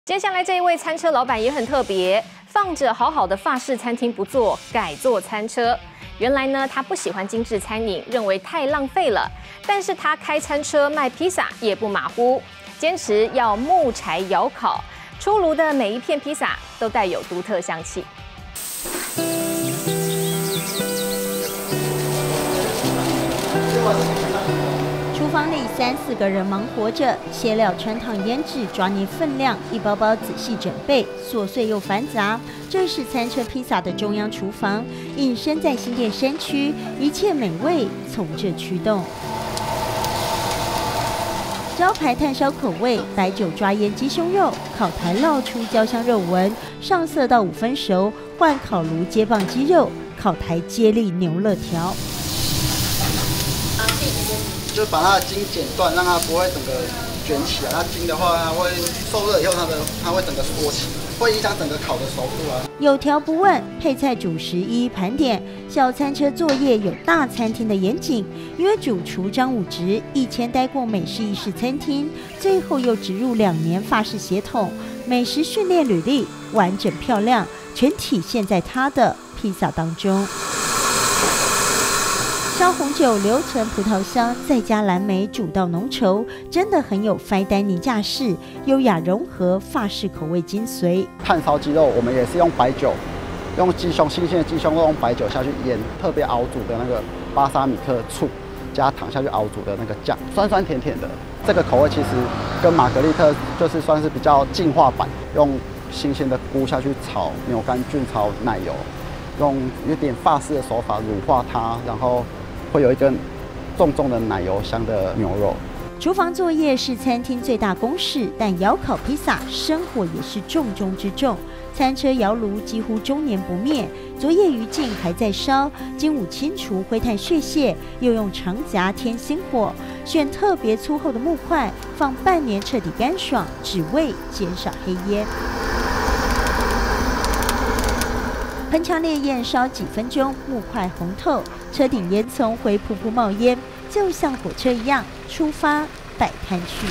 接下来这一位餐车老板也很特别，放着好好的法式餐厅不做，改做餐车。原来呢，他不喜欢精致餐饮，认为太浪费了。但是他开餐车卖披萨也不马虎，坚持要木柴窑烤，出炉的每一片披萨都带有独特香气。 厨房里3、4个人忙活着，切料、穿烫、腌制、抓捏分量，一包包仔细准备，琐碎又繁杂。这是餐车披萨的中央厨房，隐身在新店山区，一切美味从这驱动。招牌炭烧口味，白酒抓腌鸡胸肉，烤台烙出焦香肉纹，上色到5分熟，换烤炉接棒鸡肉，烤台接力牛肋条。 就是把它的筋剪断，让它不会整个卷起来。它筋的话，它会受热以后，它会整个缩起，会影响整个烤的熟度啊。 有条不紊，配菜主食一一盘点。小餐车作业有大餐厅的严谨，因为主厨张武植以前待过美式意式餐厅，最后又植入2年法式血统，美食训练履历完整漂亮，全体现在他的披萨当中。 烧红酒留存葡萄香，再加蓝莓煮到浓稠，真的很有 fine dining 架势，优雅融合法式口味精髓。 炭烧鸡肉我们也是用白酒，用鸡胸新鲜的鸡胸肉用白酒下去腌，特别熬煮的那个巴沙米克醋加糖下去熬煮的那个酱，酸酸甜甜的。这个口味其实跟玛格丽特就是算是比较进化版，用新鲜的菇下去炒牛肝菌炒奶油，用有点法式的手法乳化它，然后。 会有一根重重的奶油香的牛肉。 厨房作业是餐厅最大公事，但窑烤披萨生火也是重中之重。餐车窑炉几乎终年不灭，昨夜余烬还在烧，今午清除灰炭屑屑，又用长夹添新火，选特别粗厚的木块，放半年彻底干爽，只为减少黑烟。 喷枪烈焰烧几分钟，木块红透，车顶烟囱会噗噗冒烟，就像火车一样出发摆摊去。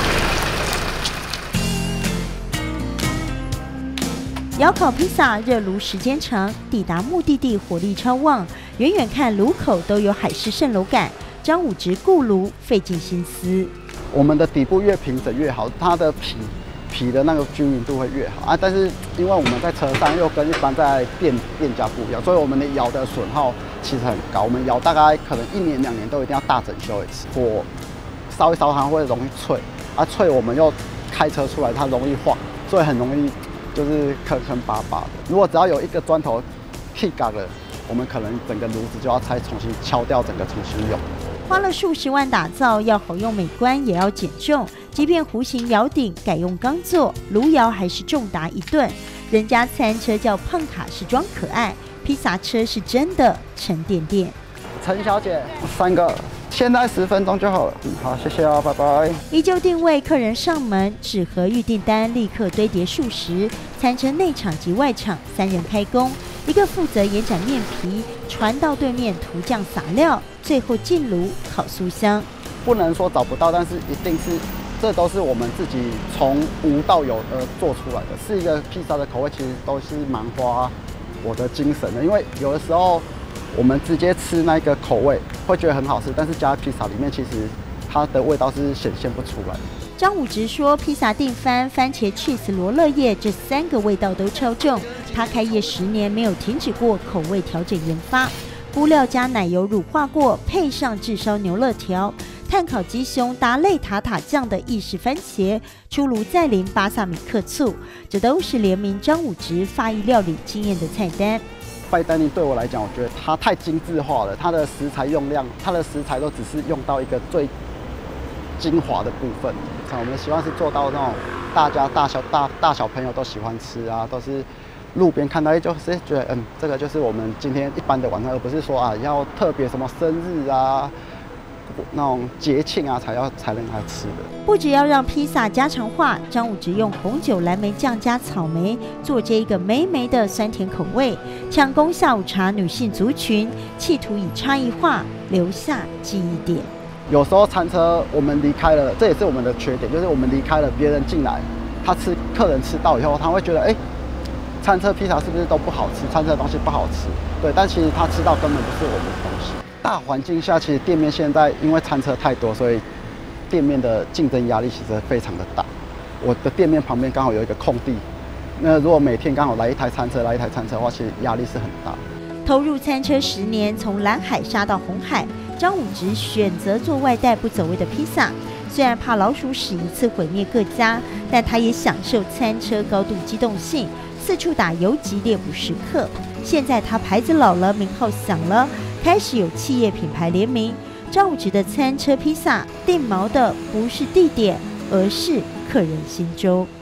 窑烤披萨热炉时间长，抵达目的地火力超旺，远远看炉口都有海市蜃楼感。张武植顾炉费尽心思， 我们的底部越平整越好，它的皮的那个均匀度会越好啊，但是因为我们在车上又跟一般在店家不一样，所以我们的窑的损耗其实很高。我们窑大概可能1年2年都一定要大整修一次，火烧一烧它会容易脆，啊脆我们又开车出来它容易晃，所以很容易就是坑坑巴巴的。如果只要有一个砖头气嘎了，我们可能整个炉子就要再重新敲掉，整个重新用。 花了数十万打造，要好用美观也要减重。即便弧形窑顶改用钢做，炉窑还是重达1吨。人家餐车叫胖卡是装可爱，披萨车是真的沉甸甸。 陈小姐，3个，现在10分钟就好了。好，谢谢哦，拜拜。 依旧定位，客人上门，纸盒预订单立刻堆叠数十。餐车内场及外场3人开工，一个负责延展面皮，传到对面涂酱撒料。 最后进炉烤酥香， 不能说找不到，但是一定是，这都是我们自己从无到有而做出来的。是一个披萨的口味，其实都是蛮花我的精神的。因为有的时候我们直接吃那个口味会觉得很好吃，但是加在披萨里面，其实它的味道是显现不出来的。 张武植说，披萨定番、番茄 cheese、罗勒叶这3个味道都超重。他开业10年没有停止过口味调整研发。 菇料加奶油乳化过，配上炙烧牛肋条、炭烤鸡胸搭类塔塔酱的意式番茄，出炉再淋巴萨米克醋，这都是联名张武植法意料理经验的菜单。 fine dining对我来讲，我觉得它太精致化了，它的食材用量，它的食材都只是用到一个最精华的部分。我们希望是做到那种大家大小朋友都喜欢吃啊，都是。 路边看到就是觉得，这个就是我们今天一般的晚餐，而不是说啊要特别什么生日啊、那种节庆啊才能来吃的。 不只要让披萨家常化，张武植用红酒蓝莓酱加草莓做这一个梅梅的酸甜口味，抢攻下午茶女性族群，企图以差异化留下记忆点。 有时候餐车我们离开了，这也是我们的缺点，就是我们离开了，别人进来。 客人吃到以后，他会觉得，餐车披萨是不是都不好吃？餐车的东西不好吃，对，但其实他吃到根本不是我们的东西。大环境下，其实店面现在因为餐车太多，所以店面的竞争压力其实非常的大。我的店面旁边刚好有一个空地，那如果每天刚好来一台餐车的话，其实压力是很大。 投入餐车10年，从蓝海杀到红海，张武植选择做外带不走味的披萨。虽然怕老鼠屎一次毁灭各家，但他也享受餐车高度机动性，四处打游击猎捕食客。现在他牌子老了，名号响了，开始有企业品牌联名。张武植的餐车披萨定锚的不是地点，而是客人心中。